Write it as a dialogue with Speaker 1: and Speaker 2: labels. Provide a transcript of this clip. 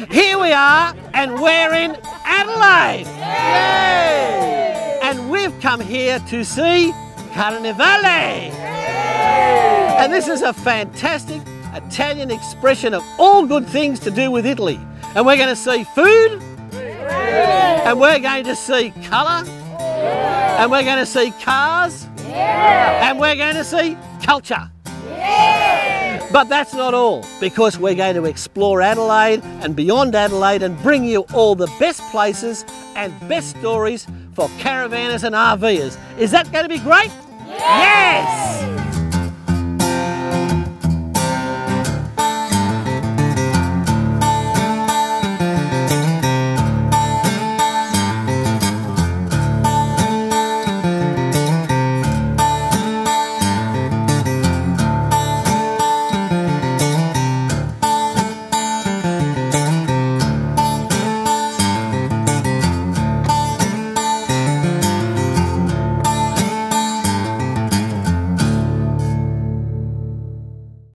Speaker 1: Here we are, and we're in Adelaide. Yay! And we've come here to see Carnivale. And this is a fantastic Italian expression of all good things to do with Italy. And we're going to see food, and we're going to see colour, and we're going to see cars, and we're going to see culture. But that's not all, because we're going to explore Adelaide and beyond Adelaide and bring you all the best places and best stories for caravanners and RVers. Is that going to be great? Yes!